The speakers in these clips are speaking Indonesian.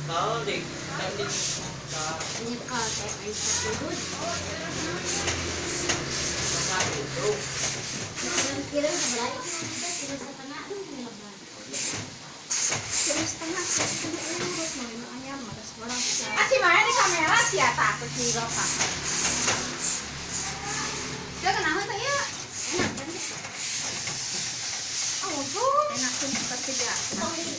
Kalau di Nyekal teh ai sakudut. itu Kira-kira sebelah itu kita kira setengah aduh lebar. Kira setengah urut mau ayam harus barang. Asih mana di kamera sih ya takut kira Pak. Dia kenapa teh ya? Enak kan? Oh, tuh. Enak tuh seperti biasa.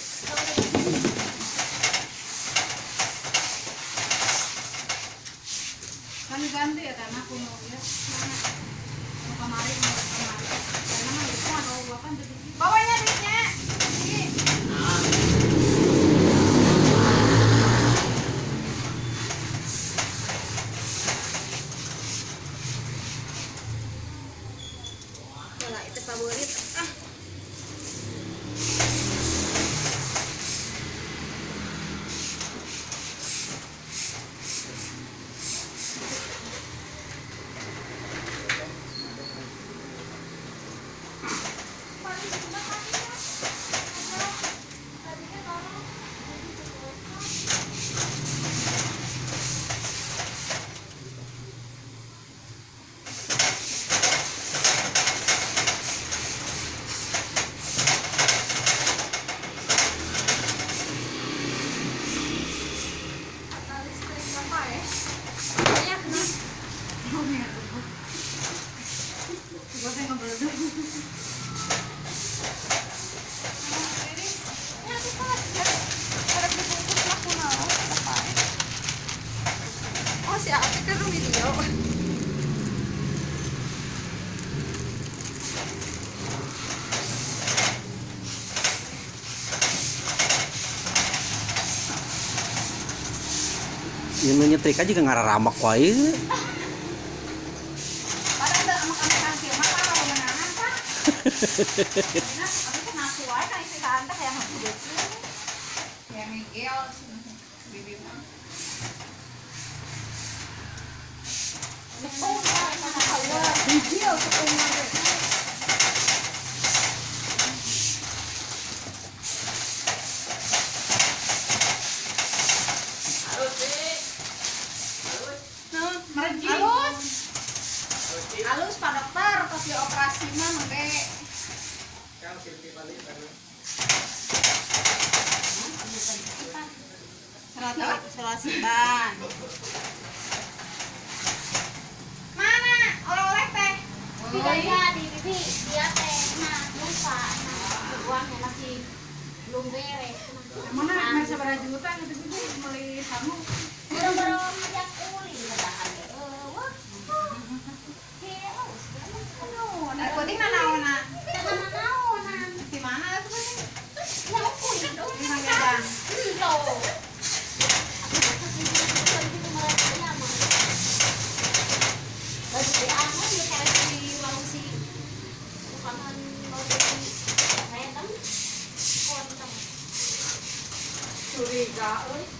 Ganti ya karena aku mau ya mau kemarin karena mah itu mau gua kan jadi bawanya duitnya kalau itu favorit Yang nyetrika juga ngarah ramak wae. padahal ada amak-amak sih mah kalau menangan Pak. Enak, aku tuh ngaku aja kan isi tante kayak aku betul. Ya Miguel bibi mah. Sepung lah sama Allah. Miguel sepungnya deh. Halus Pak Dokter, pas dioperasi mah mengke. Selasi ban. Mana oleh-oleh teh? Tidak jadi bibi dia teh nah lupa nah uangnya masih belum beres. Mana masih seberapa juta gitu bibi beli kamu? Baru-baru ngajak uli katakan wah. Narkotik naona. Jangan naonan. Di mana itu kan? Ya kuy dong. Di Magelang. Loh. Curiga, euy.